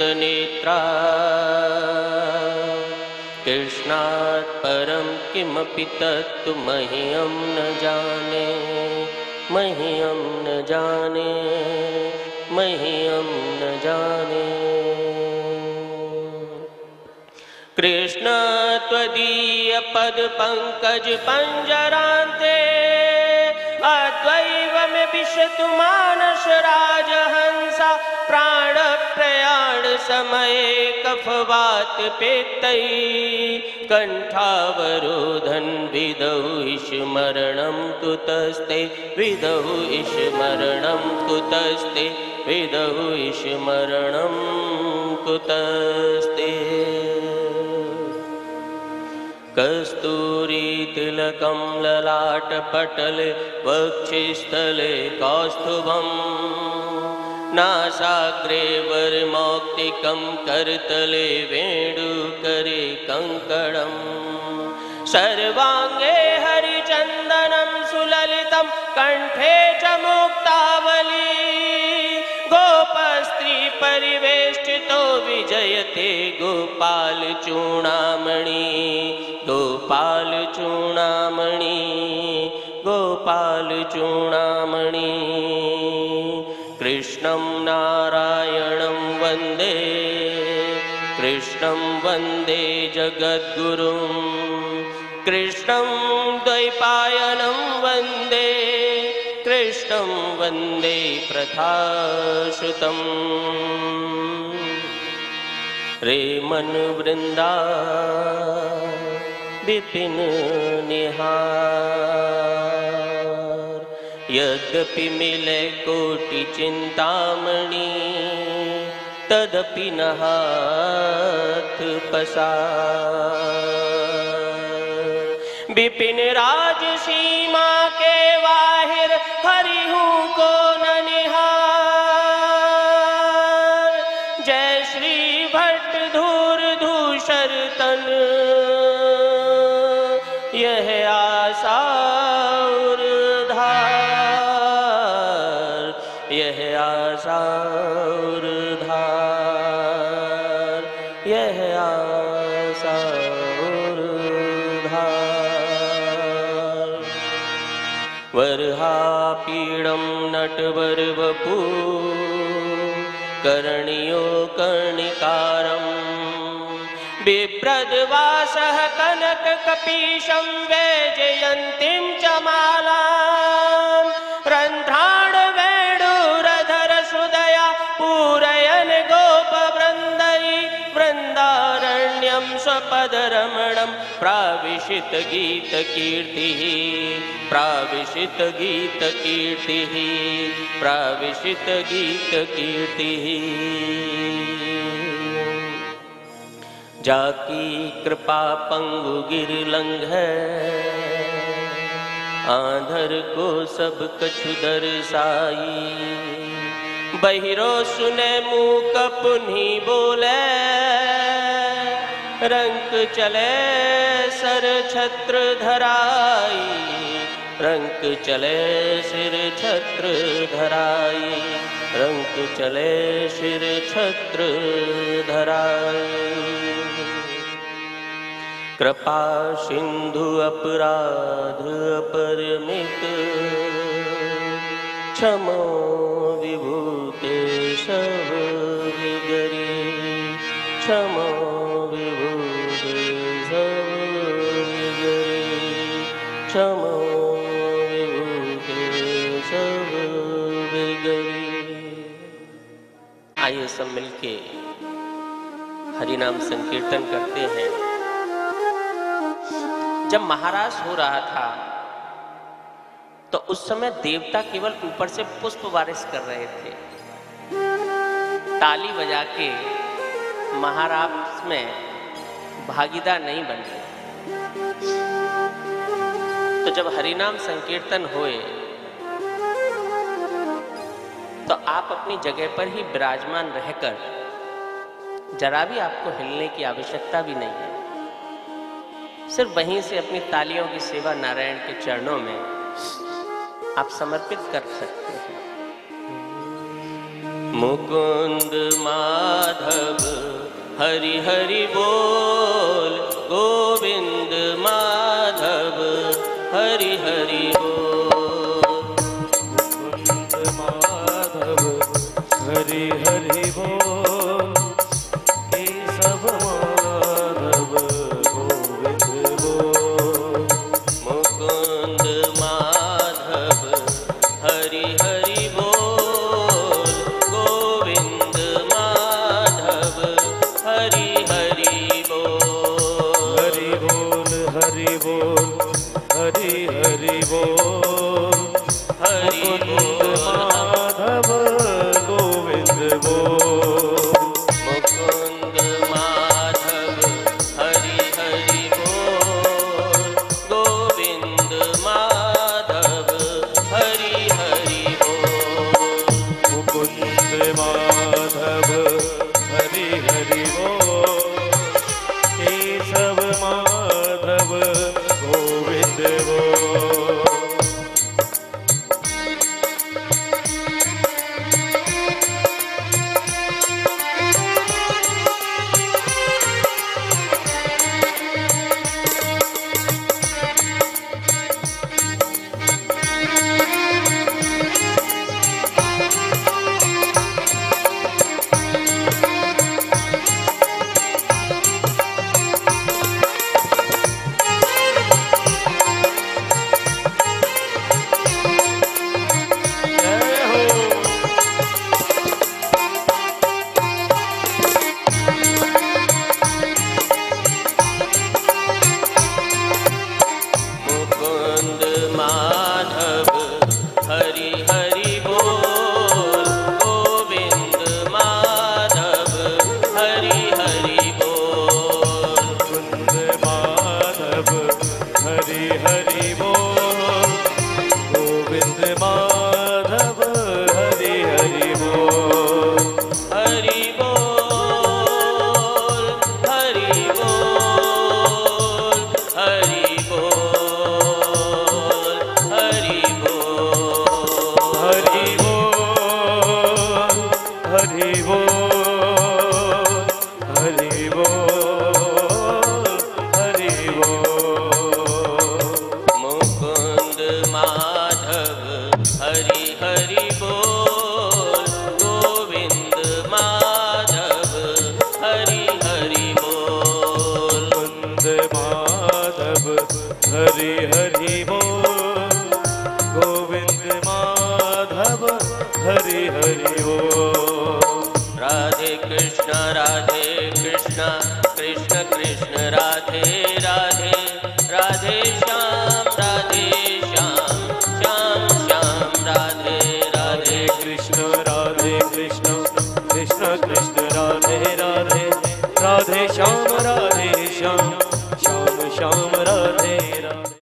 नेत्रा कृष्णात् परं किमपि तत्तु मह्यं न जाने, मह्यं न जाने, मह्यं न जाने। कृष्ण त्वदीय पद पंकज पंजरान्ते अद्वैव में विशतु मानस राजहंसा प्राण प्रयाण समये कफवात पेत्तैः कंठावरोधन विदहु स्मरणं कुतस्ते, विदहु स्मरणं कुतस्ते, विदहु स्मरणं कुतस्ते। कस्तूरी तिलकं ललाटपटले वक्षस्थले कौस्तुभं नासाग्रे वरमौक्तिकं करतले वेणुकरे कङ्कणं सर्वाङ्गे हरिचन्दनं सुललितं कंठे च मुक्तावली गोपस्त्री परिवेष्टितो विजयते गोपाल चूड़ामणि, गोपाल चूड़ामणि, गोपाल चूड़ामणि। कृष्णं नारायणं वन्दे, कृष्णं वन्दे जगद्गुरुं, कृष्णं द्वैपायनं वन्दे, कृष्णं वन्दे प्रथाश्रुतम्। रे मन वृंदा विपिन निहार, यद्यपि मिले कोटि चिंतामणि तदपि न हाथ पसार। विपिन राज सीमा के बाहिर हरिहु को न निहार, जय श्री भट्ट धूर धूसर तन यह आशा और धार, यह आशा और धार, यह आशा और धार। वरहापीडं नटवर वपु करणियो कर्णिकारं बिभ्रद्वासः कनक कपीशं वैजयन्तीं च मालां रन्ध्राण वेणुरधर सुदया पूरयन् गोपवृन्दै वृन्दारण्यं स्वपदरमणं प्राविशित गीतकीर्तिः, प्राविशित गीतकीर्तिः, प्राविशित गीतकीर्तिः। जाकी कृपा पंगु गिर लंघै आंधर को सब कछु दर्शाई, बहिरो सुने मूक पुन्ही बोले रंक चले सर छत्र धराई, रंक चले सिर छत्र धराई, रंक चले सिर छत्र धराई। कृपा सिंधु अपराध अपरमित क्षमो विभूते सब विगरी, क्षमो विभूते सब विगरी, क्षमो विभूते सब विगरी। आइए सब मिलके हरिनाम संकीर्तन करते हैं। जब महाराज हो रहा था तो उस समय देवता केवल ऊपर से पुष्प बारिश कर रहे थे, ताली बजा के महाराज में भागीदार नहीं बन रहे। तो जब हरिनाम संकीर्तन हुए तो आप अपनी जगह पर ही विराजमान रहकर जरा भी आपको हिलने की आवश्यकता भी नहीं है, सिर्फ वहीं से अपनी तालियों की सेवा नारायण के चरणों में आप समर्पित कर सकते हैं। मुकुंद माधव हरि हरि बोल, गोविंद माधव हरि हरि बोल। मुकुंद माधव हरि हरि बोल, केशव माधव गोविंद बोल। मुकुंद माधव हरि हरि बोल, गोविंद माधव हरि हरि बोल। हरि बोल हरि बोल हरि हरि बोल, हरि मुकुंद माधव गोविंद बोल। मुकुंद माधव हरि हरि बोल, गोविंद माधव हरि हरि बोल। मुकुंद माधव हरि हरि बोल, केशव माधव गोविंद बोल। मुकुंद माधव हरि हरि बोल, गोविंद माधव हरि हरि बोल। मुकुंद माधव हरि हरि बोल, गोविंद माधव हरि हरि बोल। हरि बोल हरि बोल हरि बोल हरि बोल। हरि बोल हरि बोल हरि बोल हरि बोल। मुकुंद माधव हरि हरि बोल, गोविंद माधव हरि हरि बोल। मुकुंद माधव हरि हरि बोल, गोविंद माधव हरि हरि बोल। राधे कृष्ण कृष्ण कृष्ण राधे राधे, राधे श्याम श्याम श्याम राधे राधे। कृष्ण कृष्ण कृष्ण राधे राधे, राधे श्याम श्याम श्याम राधे राधे।